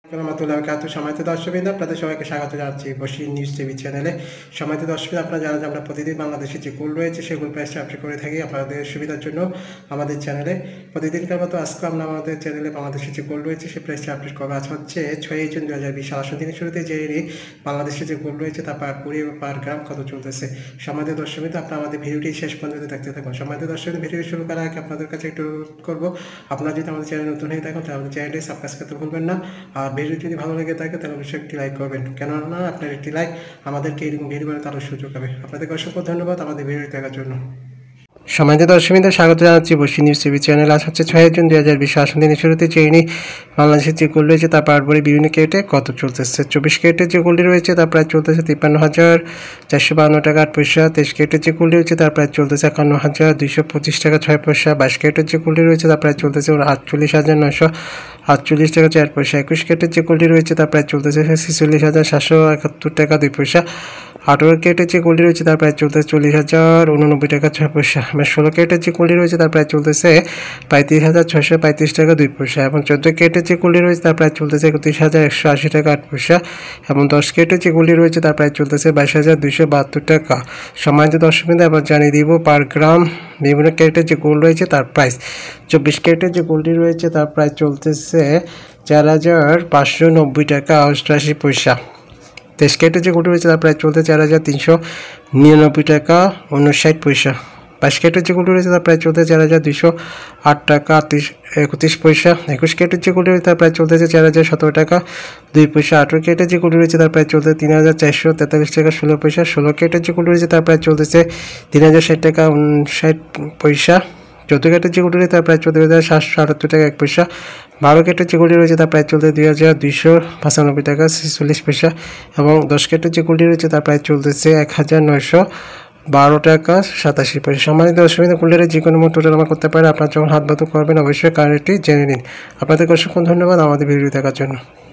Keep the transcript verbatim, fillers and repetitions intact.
রহমতুল্লাহ বারাকাতুহু। সম্মানিত দর্শকবৃন্দ, আপনাদের সবাইকে স্বাগত জানাচ্ছি বশির নিউজ টিভি চ্যানেলে। সম্মানিত দর্শকবৃন্দ, আপনারা জানেন যে আমরা প্রতিদিন বাংলাদেশের যে গোল রয়েছে সেই গোল প্রাইসটা আপডেট করে থাকি আপনাদের সুবিধার জন্য আমাদের চ্যানেলে। প্রতিদিনকার মতো আজকে আমরা আমাদের চ্যানেলে বাংলাদেশের যে গোল রয়েছে সেই প্রাইসটা আপডেট করবো। আজ হচ্ছে ছয়ই জুন দু হাজার বিশ সাল। আসুন দিনের শুরুতে যে বাংলাদেশের যে গোল রয়েছে তা পার কুড়ি পার গ্রাম কত চলতেছে। সম্মানিত দর্শকবৃন্দ, আপনারা আমাদের ভিডিওটি শেষ পর্যন্ত দেখতে থাকুন। সম্মানিত দর্শকবৃন্দ, ভিডিও শুরু করার আগে আপনাদের কাছে একটু অনুরোধ করবো, আপনারা যদি আমাদের চ্যানেল নতুন হয়ে থাকেন তাহলে আমাদের চ্যানেলটি সাবস্ক্রাইব করতে ভুলবেন না। আর ভিডিও যদি ভালো লেগে থাকে তাহলে অবশ্যই একটি লাইক করবেন, কেননা আপনার একটি লাইক আমাদেরকে এরকম ভিডিও বানাতে আরও সুযোগ হবে। আপনাদেরকে অসংখ্য ধন্যবাদ আমাদের ভিডিও দেখার জন্য। সম্মানিত দর্শকবৃন্দ, স্বাগত জানাচ্ছি বশির নিউজ টিভি চ্যানেল। আজ হচ্ছে ছয় জুন দুই হাজার বিশ। আসন দিনের শুরুতে চেইনি বাংলাদেশের যে গোল রয়েছে তার পারপরে বিভিন্ন ক্যারেটে কত চলতেছে। চব্বিশ ক্যারেটের যে গোলটি রয়েছে তার প্রায় চলতেছে তিপ্পান্ন হাজার চারশো বান্ন টাকা আট পয়সা। তেইশ ক্যারেটের যে গোলটি রয়েছে তার প্রায় চলতেছে একান্ন হাজার দুইশো পঁচিশ টাকা ছয় পয়সা। বাইশ ক্যারেটের যে গোলটি রয়েছে তার প্রায় চলতেছে আটচল্লিশ হাজার নয়শো আটচল্লিশ টাকা চার পয়সা। একুশ ক্যারেটের যে গোলটি রয়েছে তার প্রায় চলতেছে ছেচল্লিশ হাজার সাতশো একাত্তর টাকা দুই পয়সা। আঠারো ক্যারেটের যে গোলটি রয়েছে তার প্রায় চলতেছে চল্লিশ হাজার উননব্বই টাকা ছয় পয়সা। এবং ষোলো ক্যারেটের যে গোলটি রয়েছে তার প্রায় চলতেছে পঁয়ত্রিশ হাজার ছয়শো পঁয়ত্রিশ টাকা দুই পয়সা। এবং চোদ্দো ক্যারেটের যে গোলটি রয়েছে তার প্রায় চলতেছে একত্রিশ হাজার একশো আশি টাকা আট পয়সা। এবং দশ ক্যারেটের যে গোলটি রয়েছে তার প্রায় চলতেছে বাইশ হাজার দুইশো বাহাত্তর টাকা। সম্মানিত দর্শকবৃন্দ, আবার জানিয়ে দিব পার গ্রাম বিভিন্ন ক্যারেটের যে গোল রয়েছে তার প্রাইস। চব্বিশ ক্যারেটের যে গোলটি রয়েছে তার প্রায় চলতেছে চার হাজার পাঁচশো নব্বই টাকা অষ্টআশি পয়সা। তেইশ ক্যারেটের যে গোলটি রয়েছে তার প্রায় চলতে চার হাজার তিনশো নিরানব্বই টাকা উনষাট পয়সা। বাইশ ক্যারেটের যে গোলটি রয়েছে তার প্রায় চলতে চার হাজার দুইশো আট টাকা আটত্রিশ একত্রিশ পয়সা। একুশ ক্যারেটের যে গোলটি রয়েছে তার প্রায় চলতেছে চার হাজার সতেরো টাকা দুই পয়সা। আঠেরো ক্যারেটের যে গোলটি রয়েছে তার প্রায় চলতে তিন হাজার চারশো তেতাল্লিশ টাকা ষোলো পয়সা। ষোলো ক্যারেটের যে গোলটি রয়েছে তার প্রায় চলতেছে তিন হাজার ষাট টাকা উনষাট পয়সা। চৌদ্দ ক্যারেটের যে গোলটি রয়েছে তার প্রায় চৌদ্দ হাজার সাতশো আটাত্তর টাকা এক পয়সা। বারো ক্যারেটের যে গোলটি রয়েছে তার প্রায় চলতে দুই হাজার দুইশো পঁচানব্বই টাকা ছেচল্লিশ পয়সা। এবং দশ ক্যারেটের যে গোলটি রয়েছে তার প্রায় চলতেছে এক হাজার নয়শো বারো টাকা সাতাশি পয়সা। সম্মানিত দর্শকবৃন্দ, গোলের যে কোনো মতো জমা করতে পারে। আপনার যখন হাত বাতু করবেন অবশ্যই কারেন্টটি জেনে নিন। আপনাদেরকে অসংখ্য ধন্যবাদ আমাদের ভিডিও দেখার জন্য।